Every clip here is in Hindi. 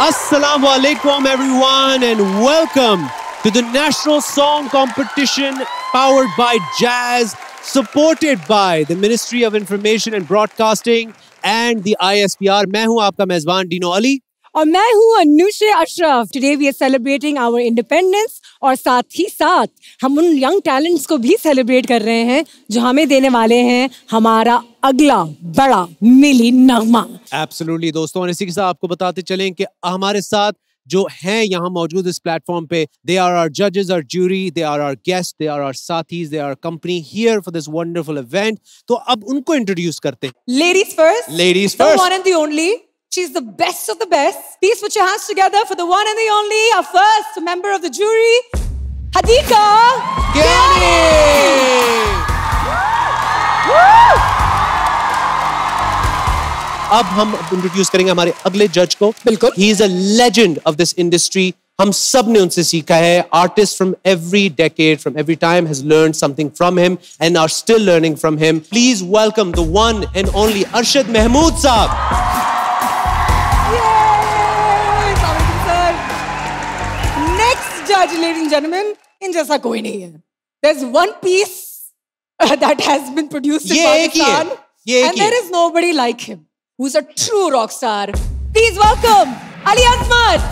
Assalamu alaikum everyone and welcome to the National Song Competition powered by Jazz, supported by the Ministry of Information and Broadcasting and the ISPR. मैं हूँ आपका मेजबान डीनो अली और मैं हूँ Anushree Ashraf. Today we are celebrating our independence और साथ ही साथ हम उन young talents को भी celebrate कर रहे हैं जो हमें देने वाले हैं हमारा अगला बड़ा मिली नगमा. Absolutely दोस्तों, और इसी के साथ आपको बताते चलें कि हमारे साथ जो हैं यहाँ मौजूद इस प्लेटफॉर्म पे, they are our judges, our jury, they are our guests, they are our साथीज, they are our company here for this wonderful event. तो अब उनको इंट्रोड्यूस करते हैं. Ladies first. Ladies first. The one and the only. She's the best of the best. Please put your hands together for the one and the only, our first member of the jury, Hadiqa Kiani. अब हम इंट्रोड्यूस करेंगे हमारे अगले जज को. बिल्कुल. He is a legend of this industry. हम सब ने उनसे सीखा है. Artists from every decade, from every time has learned something from him and are still learning from him. Please welcome the one and only Arshad Mahmud साहब. Judge, ladies and gentlemen, in जैसा कोई नहीं है. There's one piece that has been produced in Pakistan, and there is nobody like him, who's a true rock star. Please welcome Ali Azmat.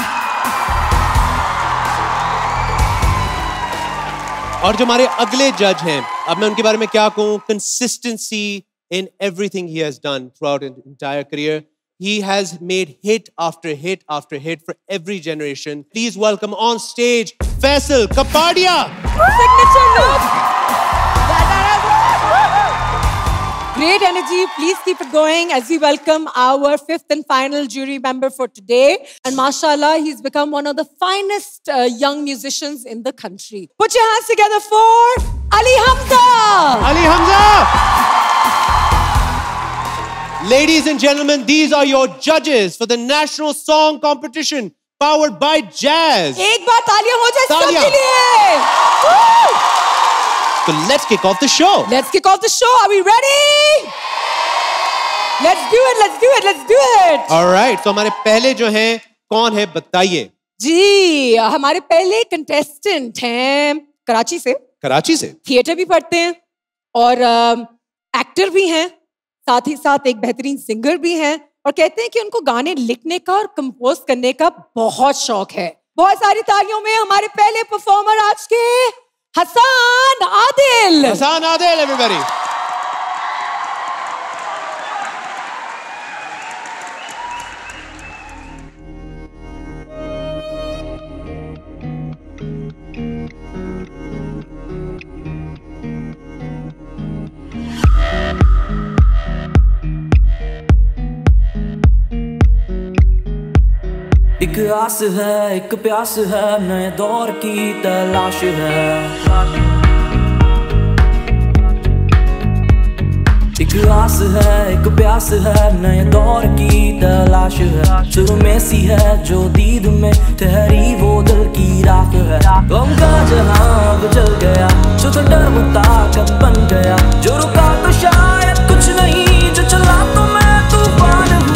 और जो हमारे अगले जज हैं, अब मैं उनके बारे में क्या कहूँ? Consistency in everything he has done throughout his entire career. He has made hit after hit after hit for every generation. Please welcome on stage Faisal Kapadia. Signature look. Great energy. Please keep it going as we welcome our fifth and final jury member for today. And mashallah, he's become one of the finest young musicians in the country. Put your hands together for Ali Hamza. Ali Hamza. Ladies and gentlemen, these are your judges for the National Song Competition powered by Jazz. एक बार तालियां हो जाए सबके लिए. So let's kick off the show. Let's kick off the show. Are we ready? Let's do it. Let's do it. Let's do it. All right. तो हमारे पहले जो हैं कौन है बताइए. जी, हमारे पहले contestant हैं कराची से. कराची से. थिएटर भी पढ़ते हैं और एक्टर भी हैं. साथ ही साथ एक बेहतरीन सिंगर भी हैं और कहते हैं कि उनको गाने लिखने का और कंपोज करने का बहुत शौक है. बहुत सारी तालियों में हमारे पहले परफॉर्मर आज के हसन आदिल. हसन आदिल, everybody. एक आस है, एक प्यास है, नए दौर की तलाश है. एक आस है, एक प्यास है, नए दौर की तलाश है. सुरमे सी है जो दीद में ठहरी वो दिल की राख है. गम का जहां अब जल गया, जो तो डर वो ताकत बन गया. जो रुका तो शायद कुछ नहीं, जो चला तो मैं तूफान हूँ.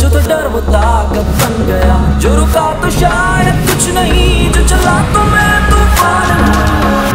तो डर वो ताकत बन गया, जो रुका तो शायद कुछ नहीं, जो चला तो मैं तूफान हूँ।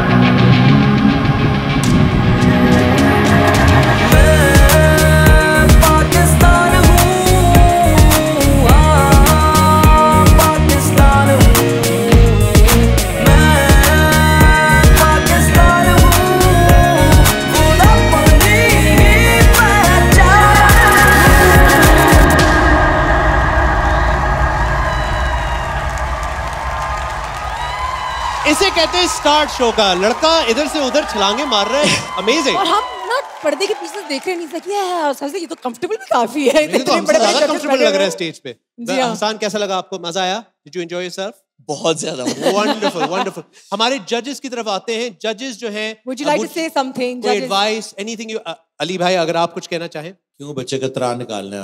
इसे कहते हैं स्टार्ट शो का। लड़का इधर से उधर छलांगे मार रहा है, अमेजिंग। और हम ना पर्दे के पीछे देख रहे नहीं सके, और सबसे ये तो कंफर्टेबल भी काफी है। मुझे तो हमसे ज्यादा कंफर्टेबल लग रहा है स्टेज पे। हाँ। हसन, कैसा लगा आपको? मजा आया? Did you enjoy yourself? बहुत ज्यादा। Wonderful, wonderful। हमारे जजेस की तरफ आते हैं। जजेस जो हैं, Would you like to say something? कोई एडवाइस, एनीथिंग यू, अली भाई अगर आप कुछ कहना चाहें। क्यों बच्चे का त्राण निकालना है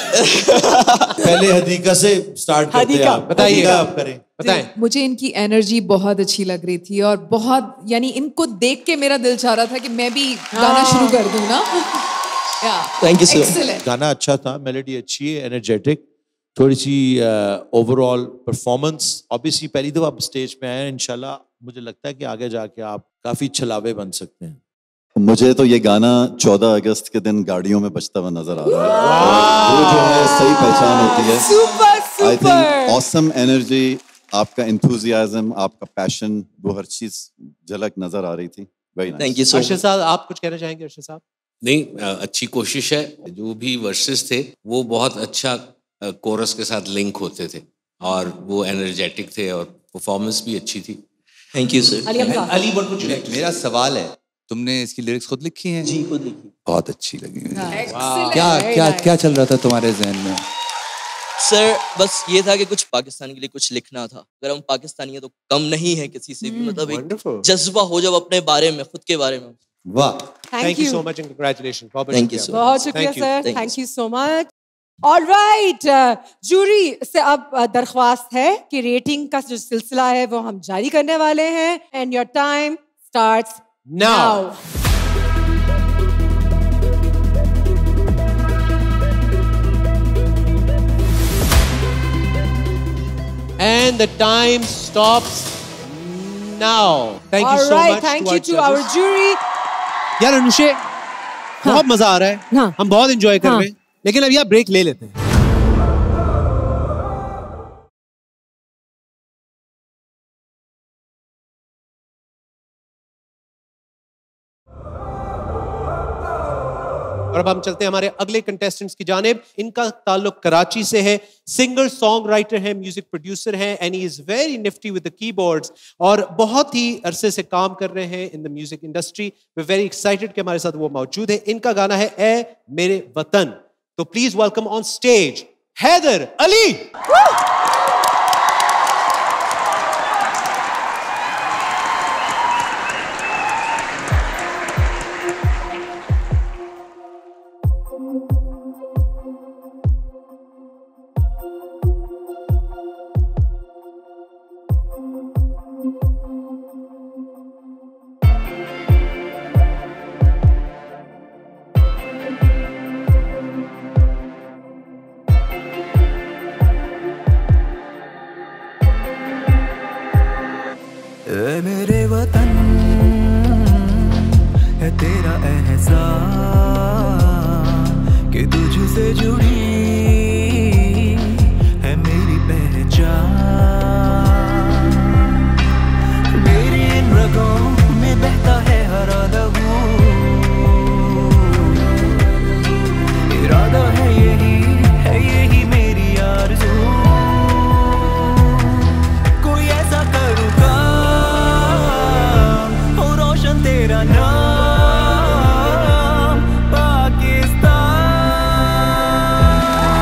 आप? पहले हदीका से स्टार्ट करते हैं आप। बताइए, आप करें। बताएं। मुझे इनकी एनर्जी बहुत अच्छी लग रही थी और बहुत, यानी इनको देख के मेरा दिल चाह रहा था कि मैं भी गाना शुरू कर दूं ना। Thank you sir. गाना अच्छा था, मेलोडी अच्छी है, एनर्जेटिक, थोड़ी सी ओवरऑल परफॉर्मेंस। ऑब्वियसली पहली दफा आप स्टेज पे आए, इंशाल्लाह मुझे लगता है कि आगे जाके आप काफी छलावे बन सकते हैं। मुझे तो ये गाना 14 अगस्त के दिन गाड़ियों में बजता हुआ नजर आ रहा है। वो जो है सही पहचान होती है। Super I think awesome energy, आपका एंथुसियाज्म, आपका पैशन, वो हर चीज झलक नजर आ रही थी। Very nice. Thank you so Arshad साहब, आप कुछ कहना चाहेंगे? अर्शद साहब। नहीं, अच्छी कोशिश है। जो भी वर्सेस थे वो बहुत अच्छा कोरस के साथ लिंक होते थे और वो एनर्जेटिक थे और परफॉर्मेंस भी अच्छी थी। Thank you sir. Ali, what would you like to say? मेरा सवाल है, तुमने इसकी लिरिक्स खुद लिखी हैं? जी खुद लिखी। बहुत अच्छी लगी मुझे। Excellent, क्या very क्या nice. क्या चल रहा था तुम्हारे जहन में? सर बस ये था कि कुछ पाकिस्तान के लिए कुछ लिखना था। अगर हम पाकिस्तानी हैं तो कम नहीं है किसी से भी, मतलब एक जज्बा हो जब अपने बारे में, खुद के बारे में। वाह, Thank you so much and congratulations। Thank you so much। बहुत शुक्रिया Thank you। Sir, Thank you, thank you so much. Alright, jury से अब दरख्वास्त है कि रेटिंग का जो सिलसिला है वो हम जारी करने वाले हैं, and your time starts now. And the time stops now. Thank you so much. Thank you to our our judges. jury. यार अनुषे, बहुत मजा आ रहा है। हाँ। हम बहुत एंजॉय कर रहे हैं, लेकिन अब यार ब्रेक ले लेते हैं। और अब हम चलते हैं हमारे अगले कंटेस्टेंट्स की जानिब। इनका ताल्लुक कराची से है। सिंगर सॉन्ग राइटर है, म्यूजिक प्रोड्यूसर है, and he is very nifty with the keyboards और बहुत ही अरसे से काम कर रहे हैं in the music industry. We very excited कि हमारे साथ वो मौजूद है। इनका गाना है ए मेरे वतन। तो please welcome on stage Haider Ali. ऐ मेरे वतन है तेरा एहसान कि तुझसे जुड़ी है मेरी पहचान। मेरी इन रगों में बहता है हर लहू, इरादा है यही मेरी आरज़ू। कोई ऐसा करूँगा तेरा नाम पाकिस्तान।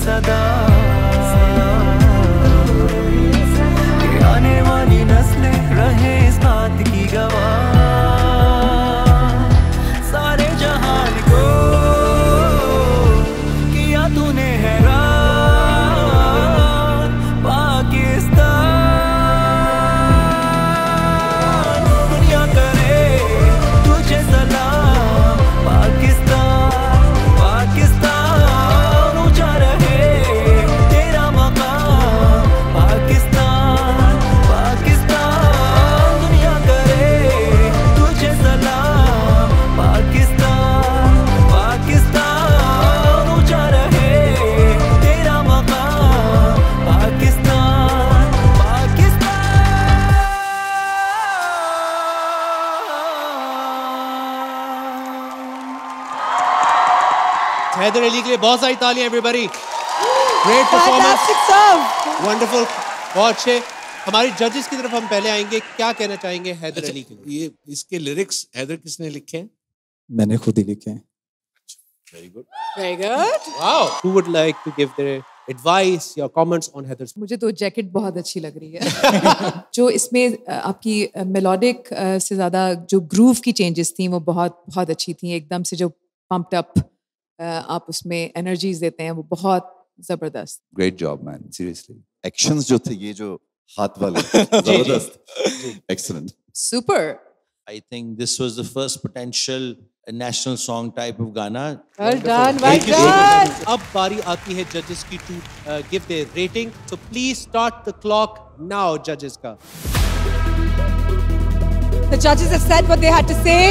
सदा कि आने वाली नस्लें रहे इस बात की गवाह सारे जहान को किया तूने हैरान पाकिस्तान दुनिया करे तुझे सलाम पाकिस्तान पाकिस्तान ऊंचा रहे तेरा मकाम पाकिस्तान पाकिस्तान दुनिया करे तुझे सलाम पाकिस्तान पाकिस्तान ऊंचा रहे तेरा मकाम पाकिस्तान हैदर अली के लिए बहुत सारी तालियां एवरीबॉडी। ग्रेट परफॉर्मेंस, वंडरफुल, बहुत अच्छे। हमारे जजेस की तरफ हम पहले आएंगे, क्या कहना चाहेंगे हैदर अली के लिए? ये इसके लिरिक्स हैदर किसने लिखे हैं? मैंने खुद ही लिखे हैं। Very good, very good. Wow, who would like to give their advice या कमेंट्स ऑन हैदर्स? मुझे तो जैकेट बहुत अच्छी लग रही है जो इसमें आपकी मेलोडिक से ज़्यादा जो ग्रूव की चेंजेस थी वो बहुत बहुत अच्छी थी। एकदम से जो पम्प्ड अप आप उसमें एनर्जीज देते हैं वो बहुत ज़बरदस्त। Great job man, seriously. Actions जो थे ये जो हाथ वाले जबरदस्त, excellent, super. I think this was the first potential national song type of Ghana. Well done, well Thank you so done. much. अब बारी आती है जजेस की to give their rating. So please start the clock now, judges का. The judges have said what they had to say.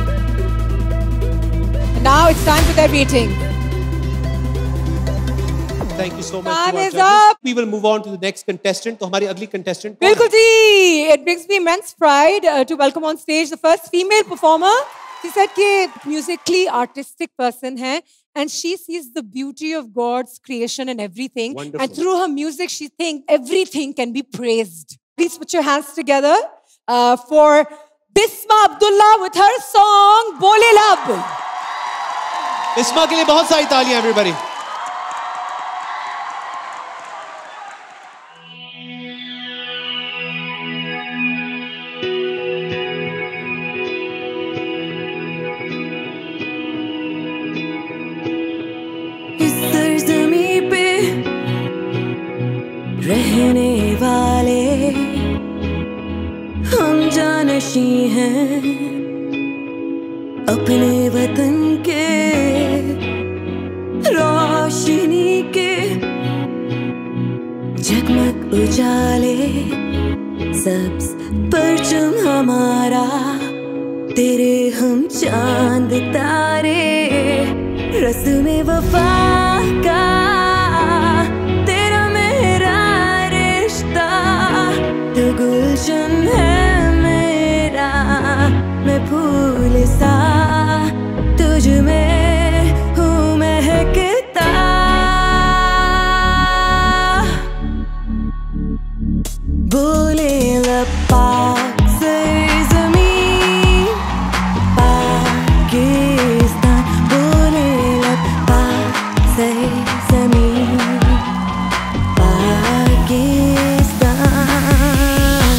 And now it's time for their rating. Thank you so much. Time to our is judges. up. We will move on to the next contestant. तो हमारी अगली contestant कौन है? बिल्कुल जी, it brings me immense pride to welcome on stage the first female performer. She said कि musically artistic person है and she sees the beauty of God's creation and everything. Wonderful. And through her music she thinks everything can be praised. Please put your hands together for Bisma Abdullah with her song Bole Lab. Bisma के लिए बहुत सारी तालियां everybody. इस सरज़मीं पे रहने वाले हम जानशी हैं अपने वतन के रोशनी के जगमग उजाले सब्ज परचम हमारा तेरे हम चांद तारे रस्म वफा का तेरा मेरा रिश्ता तू गुलशन है मेरा मैं फूल सा तुझ में हूँ महकता बोले लपा सरज़मीं पाकिस्तान बोले लपा सरज़मीं पाकिस्तान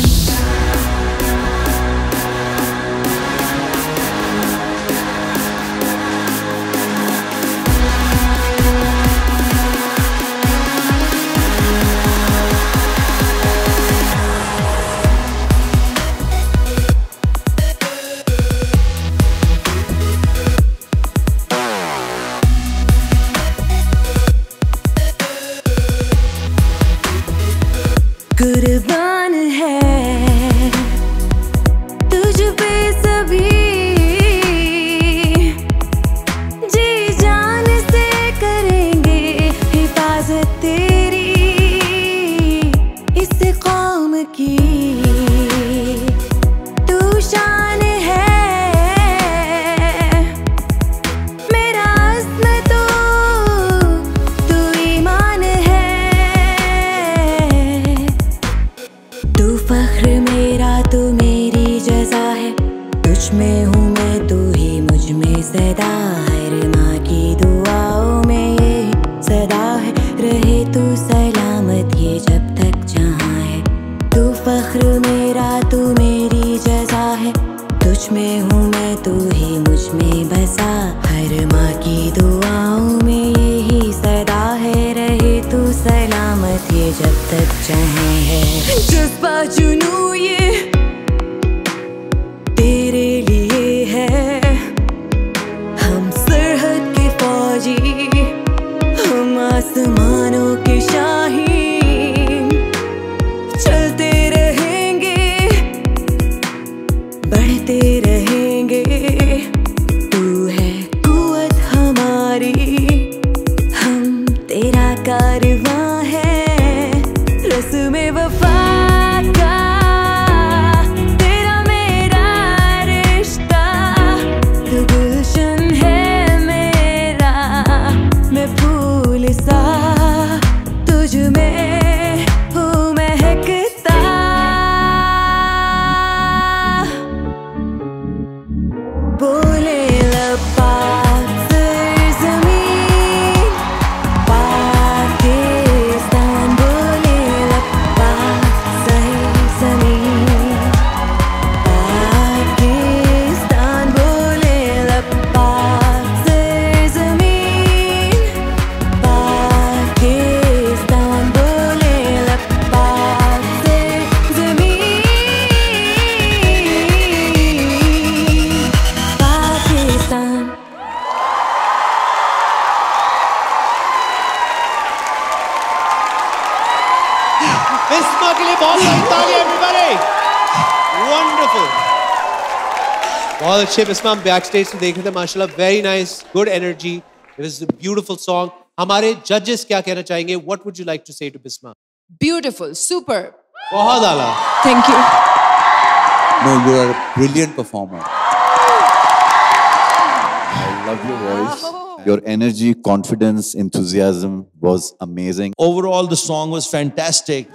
कुर्बान है तुझ पे सभी जी जान से करेंगे हिफाजत तेरी इस कौम की तू शान है मेरा अज़्म तू ईमान है तू फख्र मेरा तू मेरी जज़ा है तुझ में हूँ मैं तू ही मुझ में सदा है माँ की दुआओं में ये सदा है रहे है तू ही मुझ में बसा, हर माँ की दुआओं में यही सदा है, रहे तू सलामत ये जब तक चाहे है। जज्बा जुनू ये तेरे लिए है, हम सरहद के फौजी, हम आसमानों के शाहीन, चलते रहेंगे बढ़ते रहेंगे, तू है कुव्वत हमारी, हम तेरा कारवां है, रस्म वफा का तेरा मेरा रिश्ता, तू गुलशन है मेरा, मैं फूल सा तुझ में हूँ महकता। बोले लपाक सरज़मीन पाकिस्तान, बोले लपाक सरज़मीन पाकिस्तान, बोले लपाक सरज़मीन पाकिस्तान, बोले लपाक सरज़मीन पाकिस्तान। बिस्मा के लिए बहुत सारी तालियां everybody. Wonderful. बहुत अच्छे बिस्मा, हम बैक स्टेज से देख रहे थे, माशाल्लाह, very nice, good energy. It was a beautiful song. हमारे जजेस क्या कहना चाहेंगे? What would you like to say to Bisma? Beautiful, super. बहुत आला. Thank you. No, you are a brilliant performer. I love your voice. Your energy, confidence, enthusiasm was amazing. Overall, the song was fantastic.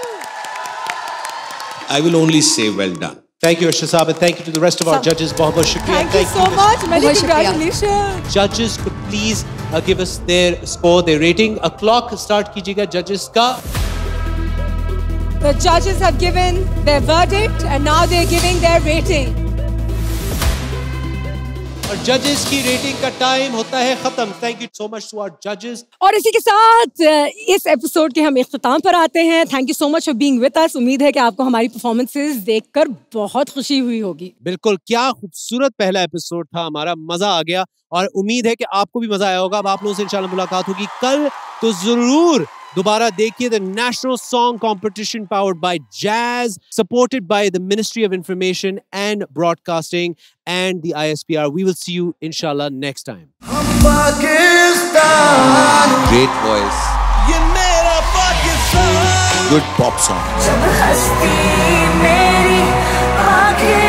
I will only say well done. Thank you, Arshad Sahab, and thank you to the rest of our judges. बहुत बहुत शुक्रिया. Thank you so much. Many बहुत शुक्रिया. congratulations. Judges could please give us their score, their rating. A clock start कीजिएगा judges का. The judges have given their verdict and now they're giving their rating. और जजेस की रेटिंग का टाइम होता है खत्म. Thank you so much to our जजेस. और इसी के साथ इस एपिसोड के हम इख्तिताम पर आते हैं. Thank you so much for being with us. उम्मीद है कि आपको हमारी परफॉर्मेंसेस देखकर बहुत खुशी हुई होगी. बिल्कुल, क्या खूबसूरत पहला एपिसोड था हमारा, मजा आ गया और उम्मीद है कि आपको भी मजा आया होगा. अब आप लोगों से इंशाल्लाह मुलाकात होगी कल, तो जरूर दोबारा देखिए the national song competition powered by Jazz, supported by the ministry of information and broadcasting and the ISPR. We will see you इंशाल्लाह next time. Great voice. Good pop song. जब हस्ती मेरी आगे